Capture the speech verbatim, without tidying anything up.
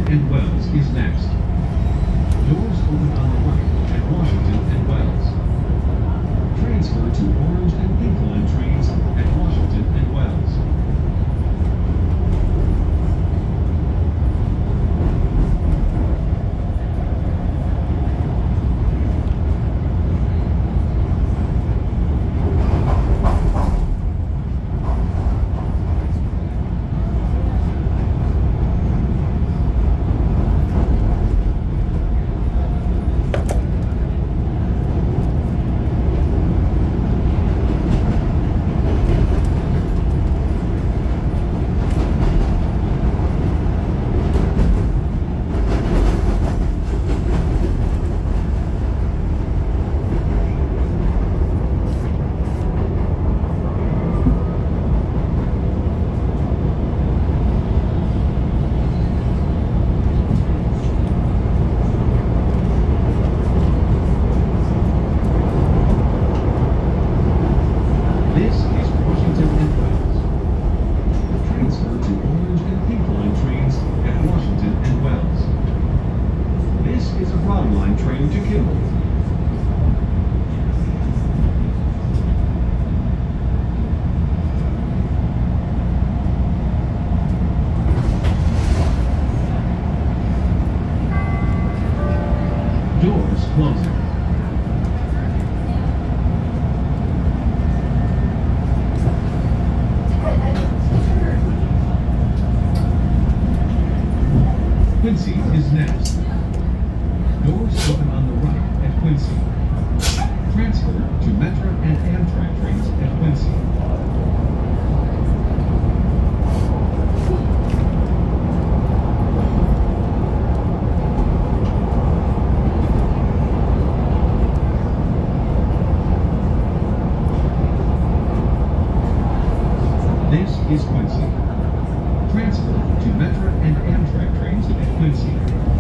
and Wells is next. Doors open on the right at Washington and Wells. Transfer to Orange and Pink Line trains at Washington and Wells. Line train to Kimball. Doors closing. Quincy is next. Doors open on the right at Quincy. Transfer to Metra and Amtrak trains at Quincy. This is Quincy. Transfer to Metra and Amtrak trains at Quincy.